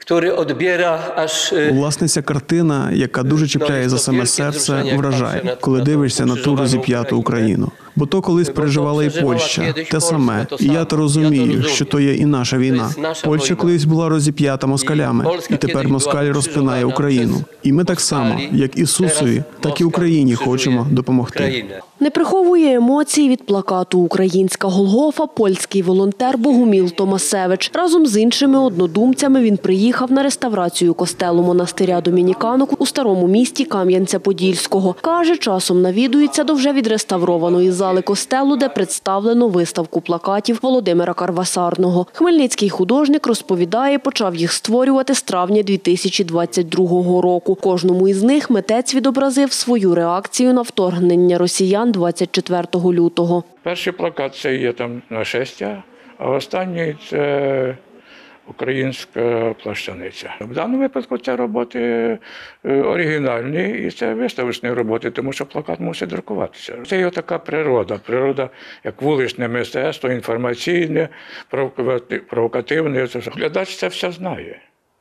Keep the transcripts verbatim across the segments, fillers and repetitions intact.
Власне, ця картина, яка дуже чіпляє за саме серце, вражає, коли дивишся на ту розіп'яту Україну. Бо то колись переживала і Польща, те саме. І я то розумію, що то є і наша війна. Польща колись була розіп'ята москалями, і тепер москаль розпинає Україну. І ми так само, як Ісусові, так і Україні хочемо допомогти. Не приховує емоцій від плакату «Українська Голгофа» польський волонтер Богуміл Томасевич. Разом з іншими однодумцями він приїхав на реставрацію костелу монастиря домініканок у старому місті Кам'янця-Подільського. Каже, часом навідується до вже відреставрованої зали костелу, де представлено виставку плакатів Володимира Карвасарного. Хмельницький художник розповідає, почав їх створювати з травня дві тисячі двадцять другого року. Кожному із них митець відобразив свою реакцію на вторгнення росіян двадцять четвертого лютого. Перший плакат – це є там нашестя, а останній – це українська плащаниця. В даному випадку це роботи оригінальні і це виставочні роботи, тому що плакат мусить друкуватися. Це є така природа, природа як вуличне мистецтво, інформаційне, провокативне. Глядач це все знає.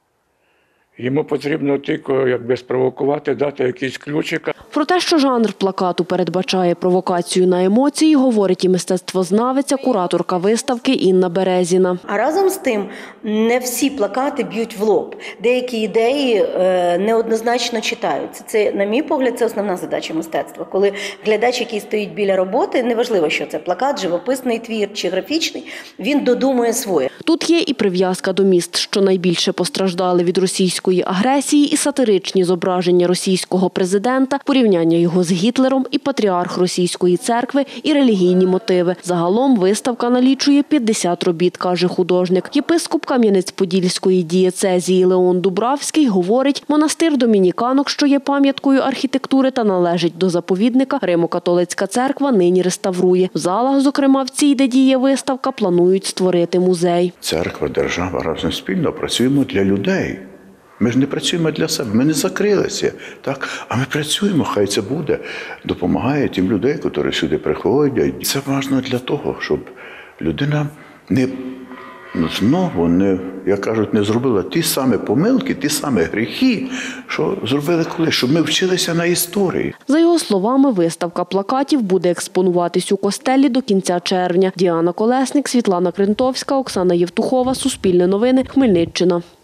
Йому потрібно тільки, якби спровокувати, дати якийсь ключик. Про те, що жанр плакату передбачає провокацію на емоції, говорить і мистецтвознавиця, кураторка виставки Інна Березіна. А разом з тим, не всі плакати б'ють в лоб. Деякі ідеї неоднозначно читаються. Це, на мій погляд, це основна задача мистецтва. Коли глядач, який стоїть біля роботи, неважливо, що це плакат, живописний твір чи графічний, він додумує своє. Тут є і прив'язка до міст, що найбільше постраждали від російської агресії, і сатиричні зображення російського президента, порівняння його з Гітлером, і патріарх російської церкви, і релігійні мотиви. Загалом виставка налічує п'ятдесят робіт, каже художник. Єпископ Кам'янець-Подільської дієцезії Леон Дубравський говорить, монастир домініканок, що є пам'яткою архітектури та належить до заповідника, Римо-католицька церква нині реставрує. В залах, зокрема в цій, де діє виставка, планують створити музей. Церква, держава разом спільно працюємо для людей. Ми ж не працюємо для себе, ми не закрилися, так? А ми працюємо, хай це буде. Допомагає тим людей, які сюди приходять. Це важливо для того, щоб людина не, ну, знову, не, як кажуть, не зробила ті самі помилки, ті самі гріхи, що зробили колись, щоб ми вчилися на історії. За його словами, виставка плакатів буде експонуватись у костелі до кінця червня. Діана Колесник, Світлана Крентовська, Оксана Євтухова, Суспільне новини, Хмельниччина.